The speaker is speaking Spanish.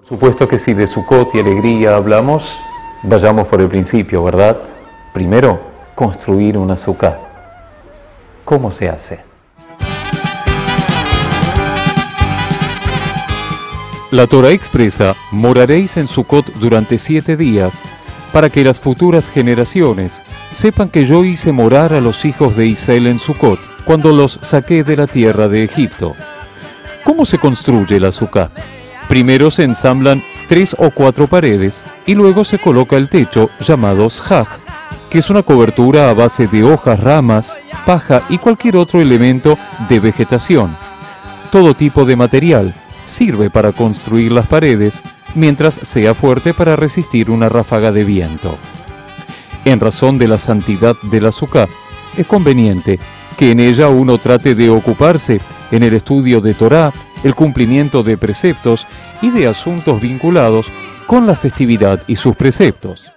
Supuesto que si de Sukkot y alegría hablamos, vayamos por el principio, ¿verdad? Primero, construir una sukkah. ¿Cómo se hace? La Torá expresa: moraréis en Sukkot durante 7 días, para que las futuras generaciones sepan que yo hice morar a los hijos de Israel en Sukkot, cuando los saqué de la tierra de Egipto. ¿Cómo se construye la sukkah? Primero se ensamblan 3 o 4 paredes y luego se coloca el techo, llamado shaj, que es una cobertura a base de hojas, ramas, paja y cualquier otro elemento de vegetación. Todo tipo de material sirve para construir las paredes, mientras sea fuerte para resistir una ráfaga de viento. En razón de la santidad de la sukkah, es conveniente que en ella uno trate de ocuparse en el estudio de Torá, el cumplimiento de preceptos y de asuntos vinculados con la festividad y sus preceptos.